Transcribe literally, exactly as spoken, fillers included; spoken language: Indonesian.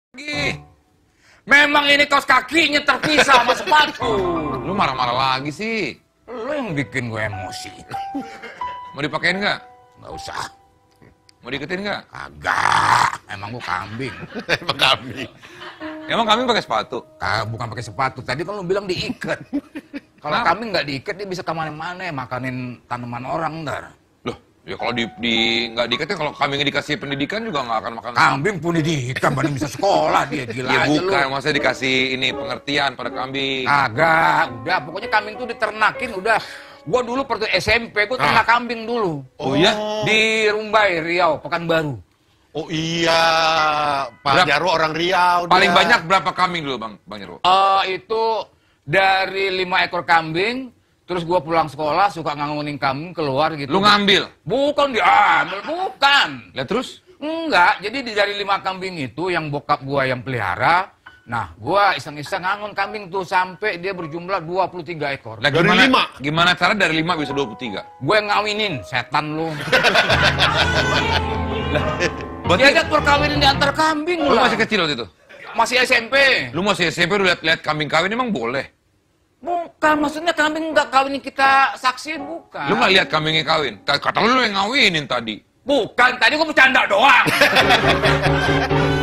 lagi. Memang ini kaos kakinya terpisah sama sepatu. Lu marah-marah lagi sih. Lu yang bikin gue emosi. Mau dipakein nggak? Nggak usah. Mau diiketin nggak? Agak. Emang gue kambing. Emang kambing. Emang kambing pakai sepatu? Ah, bukan pakai sepatu. Tadi kan lu bilang diikat. Kalau Kenapa? kambing nggak diikat, dia bisa kemana-mana, makanin tanaman orang ntar. Loh, ya kalau di, di nggak diiketin, kalau kambingnya dikasih pendidikan juga nggak akan makan. Kambing pun diikat, baru bisa sekolah dia. Gila Ya aja bukan, lu. maksudnya dikasih ini pengertian pada kambing. Agak. Udah, pokoknya kambing tuh diternakin, udah. Gua dulu waktu S M P, gua ternak kambing dulu. Oh iya? Di Rumbai, Riau, Pekanbaru. Oh iya, Pak Berapa- Jarwo orang Riau. Paling dia. banyak berapa kambing dulu bang, bang Jarwo? Eh itu dari lima ekor kambing, terus gua pulang sekolah suka ngangunin kambing keluar gitu. Lu ngambil? Bukan diambil, bukan. Lihat terus? Enggak, jadi di dari lima kambing itu yang bokap gua yang pelihara, nah gua iseng-iseng ngangun kambing tuh sampai dia berjumlah dua puluh tiga ekor. Lah, Dari gimana, lima? Gimana cara dari lima bisa dua puluh tiga? Gue ngawinin, setan lu. Berarti Diajak perkawinan di antar kambing lu lah. masih kecil waktu itu? Masih S M P. Lu masih S M P lu lihat-lihat kambing kawin emang boleh? Bukan, maksudnya kambing nggak kawin kita saksiin, bukan. Lu nggak lihat kambingnya kawin? Kata lu lu yang ngawinin tadi. Bukan, tadi gue bercanda doang.